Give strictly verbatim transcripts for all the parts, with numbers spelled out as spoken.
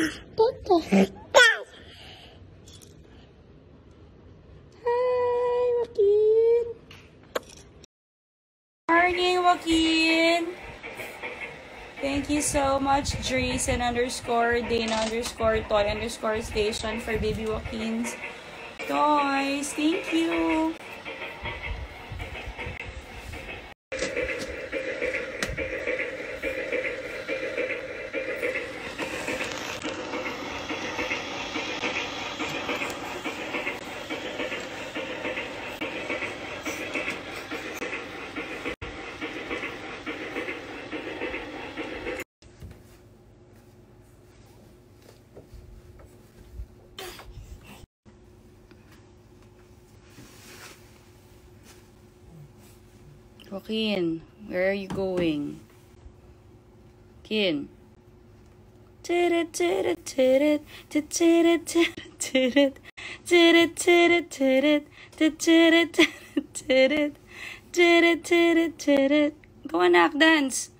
Joaquin. Morning, Joaquin. Thank you so much, Jason underscore Dana underscore toy underscore station for baby Joaquin's toys. Thank you. Joaquin, where are you going? Joaquin. Go anak, dance.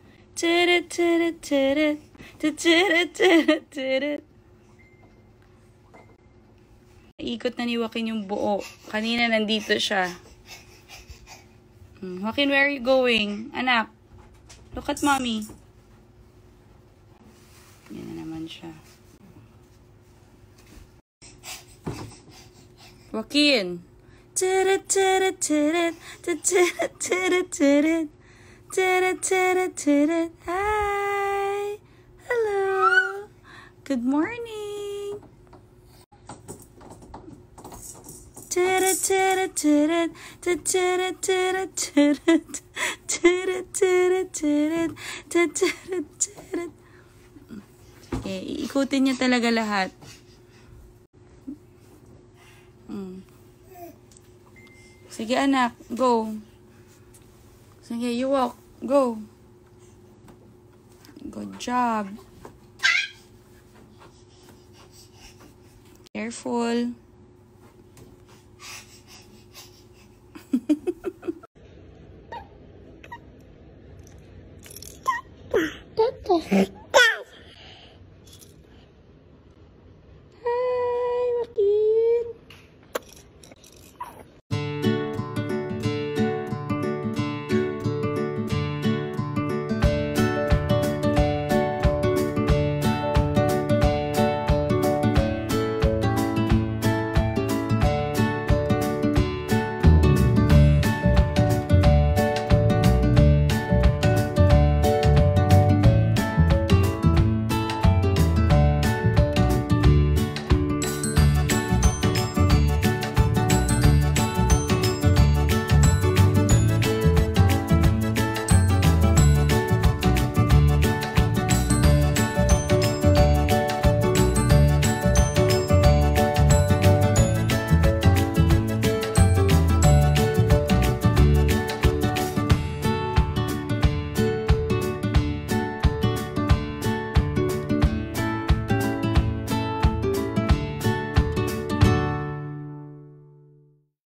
Ikot na ni Joaquin yung buo. Kanina nandito siya. Joaquin, where are you going? Anak, look at mommy. Yan na naman siya. Joaquin. Hi. Hello. Good morning. Okay, iikutin niya talaga lahat. Hmm. Sige anak, go. Sige, you walk. Go. Good job. Careful. Tete.